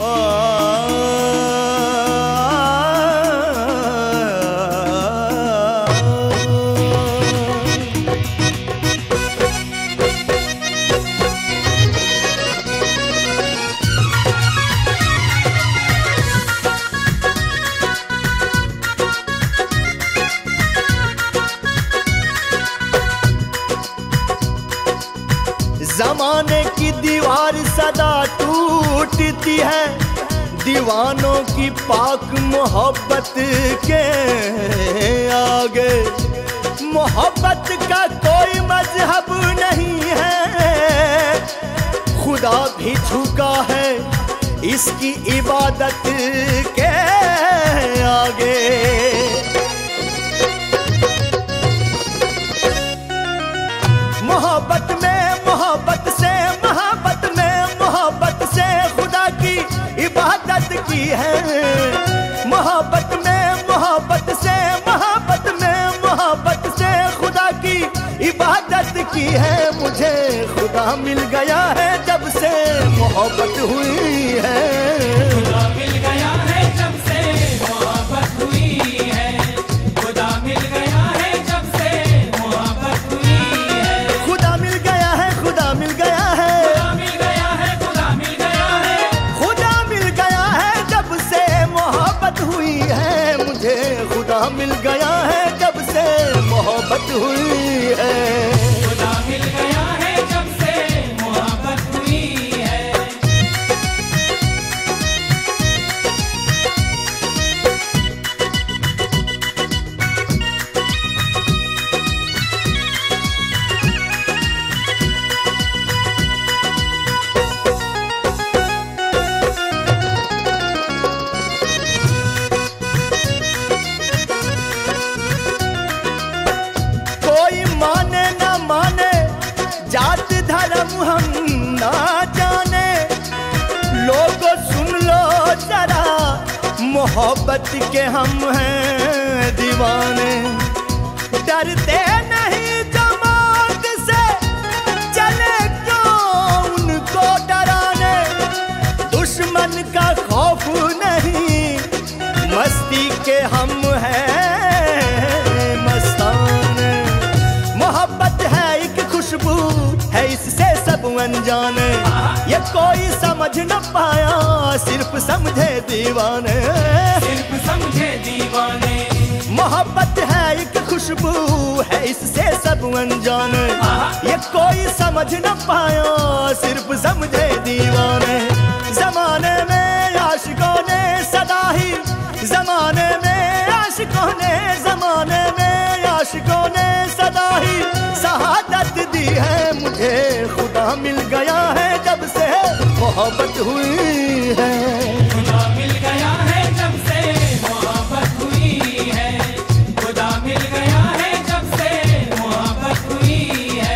जमाने की दीवार सदा टूटती है, दीवानों की पाक मोहब्बत के आगे। मोहब्बत का कोई मजहब नहीं है, खुदा भी झुका है इसकी इबादत के आगे। मोहब्बत में मोहब्बत से मोहब्बत में मोहब्बत से खुदा की इबादत की है। मोहब्बत में मोहब्बत से मोहब्बत में मोहब्बत से खुदा की इबादत की है। मुझे खुदा मिल गया है जब से मोहब्बत हुई है। खुदा मिल गया है जब से मोहब्बत हुई है। खुदा मिल गया है जब से मोहब्बत हुई है। खुदा मिल गया है, खुदा मिल गया है, खुदा मिल गया है, खुदा मिल गया है। खुदा मिल गया है जब से मोहब्बत हुई है। मुझे खुदा मिल गया है जब से मोहब्बत हुई है। खुदा मिल गया है जब से मोहब्बत हुई है। कोई माने ना माने, जात धर्म हम ना जाने, लोगों सुन लो जरा मोहब्बत के हम हैं दीवाने। डरते नहीं जमात से, चले क्यों उनको डराने। दुश्मन का खौफ नहीं, मस्ती के हम हैं मस्ताने। मोहब्बत है एक खुशबू है, इससे सब अनजाने। ये कोई समझ न पाया, सिर्फ समझे दीवाने। सिर्फ समझे दीवाने। मोहब्बत है एक खुशबू है, इससे सब अनजाने। ये कोई समझ न पाया, सिर्फ समझे दीवाने। जमाने में आशिकों ने सदा ही, जमाने में आशिकों ने, जमाने में आशिकों ने सदा ही शहादत दी है। मुझे खुदा मिल गया है जब से मोहब्बत हुई है। खुदा मिल गया है जब से मोहब्बत हुई है। खुदा मिल गया है जब से मोहब्बत हुई है।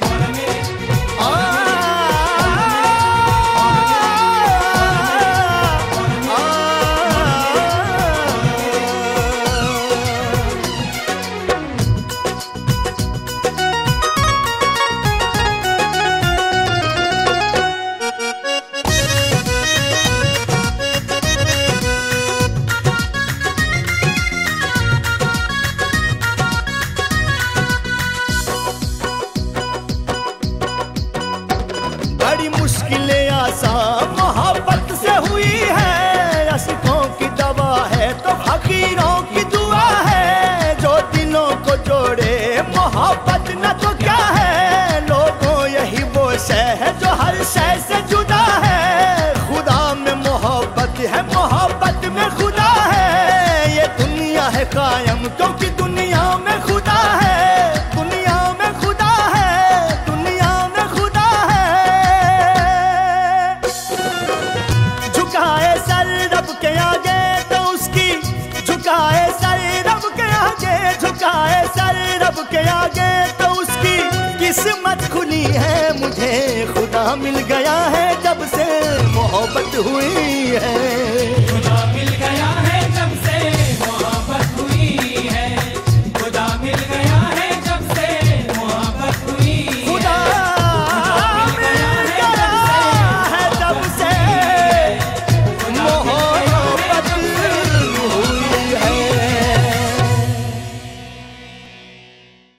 बड़ी मुश्किलें आसान मोहब्बत से हुई है। आशिकों की दवा है तो फकीरों की दुआ है। जो दिलों को जोड़े मोहब्बत न तो क्या है। लोगों यही वो शय है जो हर शय से जुदा है। खुदा में मोहब्बत है, मोहब्बत में खुदा है। ये दुनिया है कायम क्योंकि दुनिया में खुदा है। दुनिया में खुदा है, दुनिया में खुदा है। झुकाए सर रब के आगे तो उसकी, झुकाए सर रब के आगे, झुकाए सर रब के आगे तो उसकी किस्मत खुली है। मुझे खुदा मिल गया है जब से मोहब्बत हुई है।